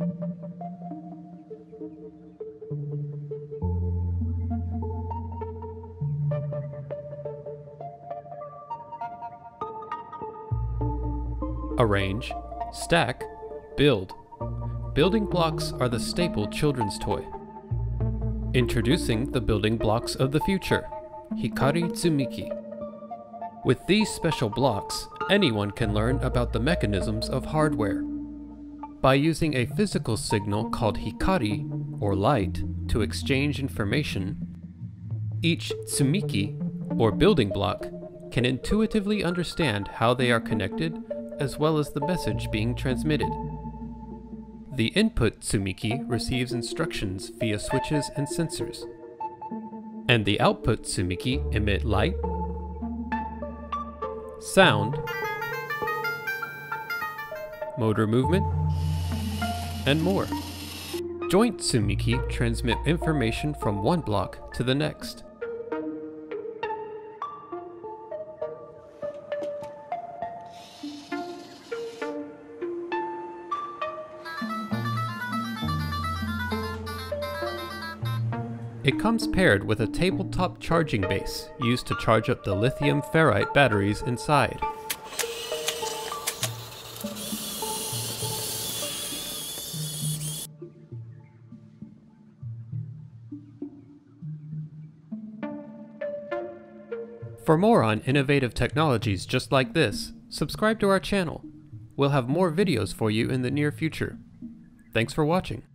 Arrange, stack, build. Building blocks are the staple children's toy. Introducing the building blocks of the future, Hikari Tsumiki. With these special blocks, anyone can learn about the mechanisms of hardware. By using a physical signal called Hikari, or light, to exchange information, each Tsumiki, or building block, can intuitively understand how they are connected, as well as the message being transmitted. The input Tsumiki receives instructions via switches and sensors, and the output Tsumiki emit light, sound, motor movement, and more. Joint Tsumiki transmit information from one block to the next. It comes paired with a tabletop charging base used to charge up the lithium ferrite batteries inside. For more on innovative technologies just like this, subscribe to our channel. We'll have more videos for you in the near future. Thanks for watching.